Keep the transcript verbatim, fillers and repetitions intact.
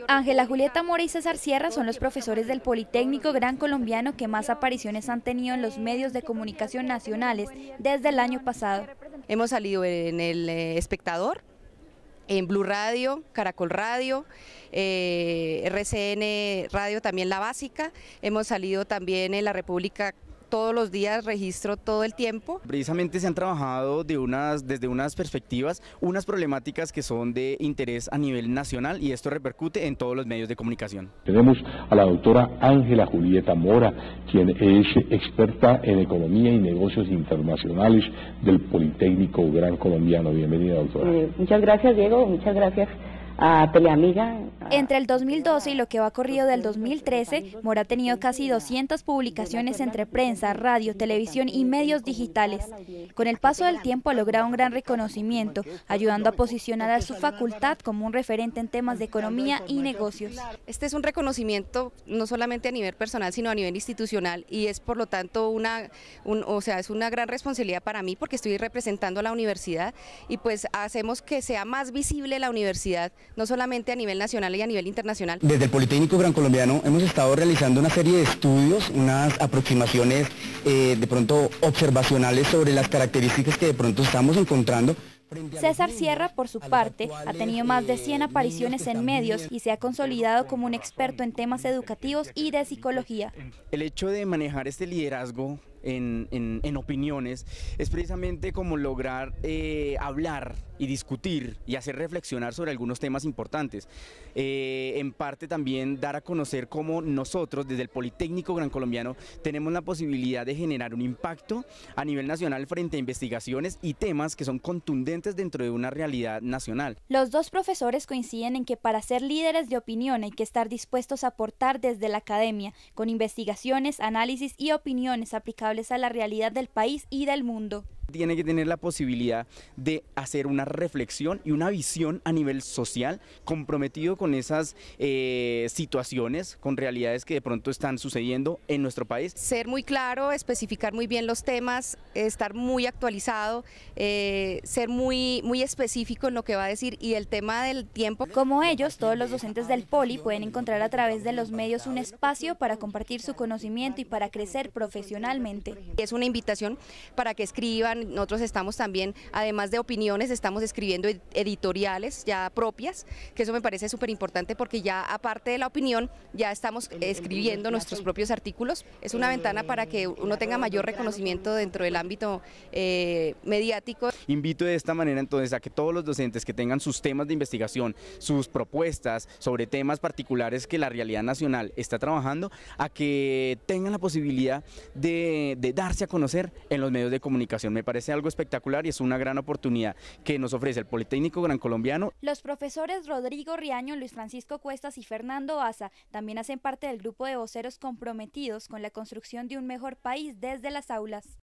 Ángela Julieta Mora y César Sierra son los profesores del Politécnico Gran Colombiano que más apariciones han tenido en los medios de comunicación nacionales desde el año pasado. Hemos salido en El Espectador, en Blue Radio, Caracol Radio, eh, R C N Radio, también La Básica. Hemos salido también en La República todos los días, registro todo el tiempo. Precisamente se han trabajado de unas, desde unas perspectivas, unas problemáticas que son de interés a nivel nacional y esto repercute en todos los medios de comunicación. Tenemos a la doctora Ángela Julieta Mora, quien es experta en economía y negocios internacionales del Politécnico Gran Colombiano. Bienvenida, doctora. Eh, muchas gracias, Diego, muchas gracias a Teleamiga. Entre el dos mil doce y lo que va corrido del dos mil trece, Mora ha tenido casi doscientas publicaciones entre prensa, radio, televisión y medios digitales. Con el paso del tiempo ha logrado un gran reconocimiento, ayudando a posicionar a su facultad como un referente en temas de economía y negocios. Este es un reconocimiento no solamente a nivel personal, sino a nivel institucional y es por lo tanto una, un, o sea, es una gran responsabilidad para mí porque estoy representando a la universidad y pues hacemos que sea más visible la universidad, no solamente a nivel nacional y a nivel internacional. Desde el Politécnico Gran Colombiano hemos estado realizando una serie de estudios, unas aproximaciones eh, de pronto observacionales sobre las características que de pronto estamos encontrando. César Sierra, por su parte, ha tenido más de cien apariciones en medios y se ha consolidado como un experto en temas educativos y de psicología. El hecho de manejar este liderazgo en, en, en opiniones es precisamente como lograr eh, hablar y discutir y hacer reflexionar sobre algunos temas importantes. Eh, en parte también dar a conocer cómo nosotros desde el Politécnico Gran Colombiano tenemos la posibilidad de generar un impacto a nivel nacional frente a investigaciones y temas que son contundentes dentro de una realidad nacional. Los dos profesores coinciden en que para ser líderes de opinión hay que estar dispuestos a aportar desde la academia, con investigaciones, análisis y opiniones aplicables a la realidad del país y del mundo. Tiene que tener la posibilidad de hacer una reflexión y una visión a nivel social, comprometido con esas eh, situaciones, con realidades que de pronto están sucediendo en nuestro país. Ser muy claro, especificar muy bien los temas, estar muy actualizado, eh, ser muy, muy específico en lo que va a decir y el tema del tiempo. Como ellos, todos los docentes del Poli pueden encontrar a través de los medios un espacio para compartir su conocimiento y para crecer profesionalmente. Es una invitación para que escriban. Nosotros estamos también, además de opiniones, estamos escribiendo editoriales ya propias, que eso me parece súper importante porque ya aparte de la opinión, ya estamos escribiendo nuestros propios artículos. Es una ventana para que uno tenga mayor reconocimiento dentro del ámbito eh, mediático. Invito de esta manera entonces a que todos los docentes que tengan sus temas de investigación, sus propuestas sobre temas particulares que la realidad nacional está trabajando, a que tengan la posibilidad de, de darse a conocer en los medios de comunicación. Me parece algo espectacular y es una gran oportunidad que nos ofrece el Politécnico Gran Colombiano. Los profesores Rodrigo Riaño, Luis Francisco Cuestas y Fernando Aza también hacen parte del grupo de voceros comprometidos con la construcción de un mejor país desde las aulas.